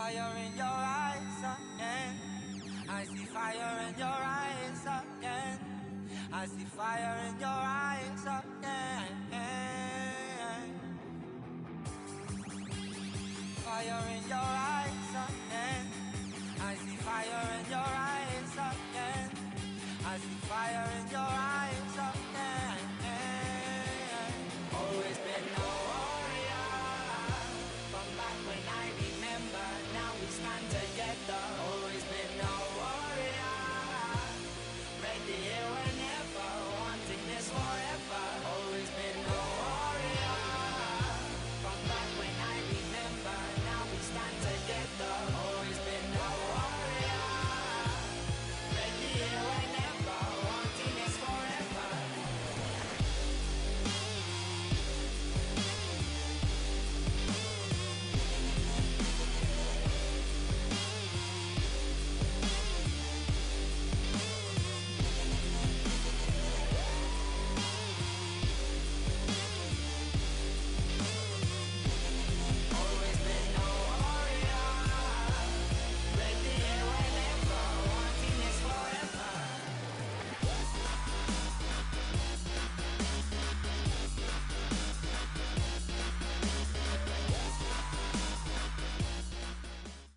fire in your eyes again. I see fire in your eyes again. I see fire in your eyes again. Fire in your eyes again. I see fire in your eyes again. I see fire in your